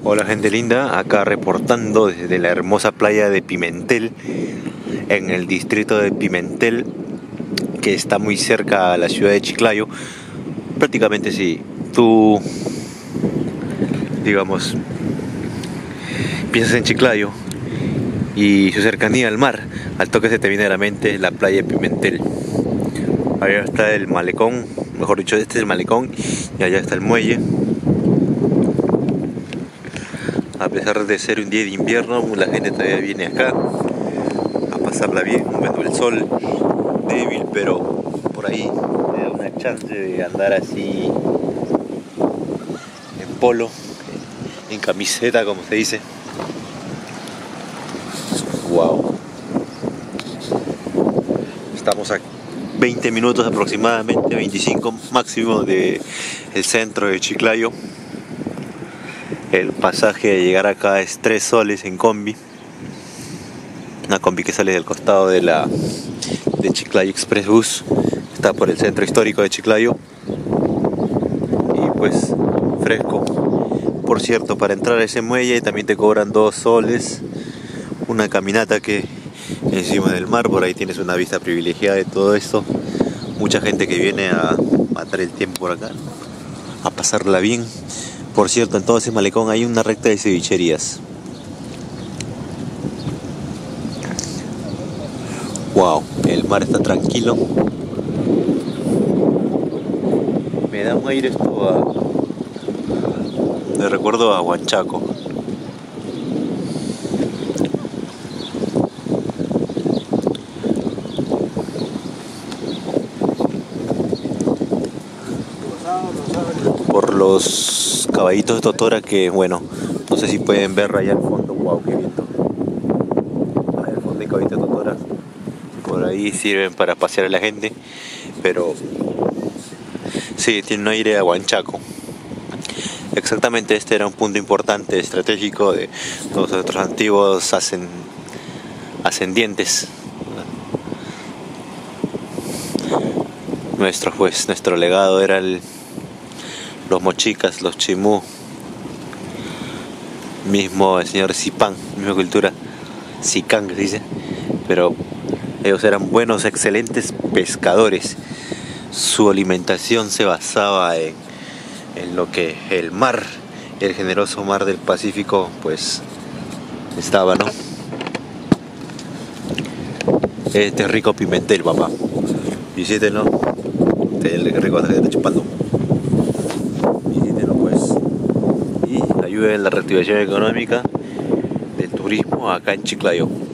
Hola gente linda, acá reportando desde la hermosa playa de Pimentel, en el distrito de Pimentel, que está muy cerca a la ciudad de Chiclayo. Prácticamente si tú, digamos, piensas en Chiclayo y su cercanía al mar, al toque se te viene a la mente la playa de Pimentel. Allá está el malecón, mejor dicho, este es el malecón y allá está el muelle. A pesar de ser un día de invierno, la gente todavía viene acá a pasarla bien, viendo el sol débil, pero por ahí te da una chance de andar así en polo, en camiseta, como se dice. Wow. Estamos a 20 minutos aproximadamente, 25 máximo de el centro de Chiclayo. El pasaje de llegar acá es 3 soles en combi. Una combi que sale del costado de Chiclayo Express Bus. Está por el centro histórico de Chiclayo. Y pues fresco. Por cierto, para entrar a ese muelle también te cobran 2 soles. Una caminata que encima del mar, por ahí tienes una vista privilegiada de todo esto. Mucha gente que viene a matar el tiempo por acá, a pasarla bien. Por cierto, en todo ese malecón hay una recta de cevicherías. Wow, el mar está tranquilo. Me da un aire esto me recuerdo a Huanchaco. Por los caballitos de Totora que, bueno, no sé si pueden ver allá al fondo. Wow, qué viento. Allá al fondo hay caballitos de Totora. Por ahí sirven para pasear a la gente, pero sí, tiene un aire a Huanchaco. Exactamente, este era un punto importante, estratégico de todos nuestros antiguos ascendientes. Nuestro legado era los mochicas, los chimú, mismo el señor Zipán, misma cultura, Sicán que se dice, pero ellos eran buenos, excelentes pescadores. Su alimentación se basaba en lo que el mar, el generoso mar del Pacífico, pues estaba, ¿no? Este es rico Pimentel, papá. Visítenlo. Este es el rico que está chupando. Visítenlo, pues. Y ayuden en la reactivación económica del turismo acá en Chiclayo.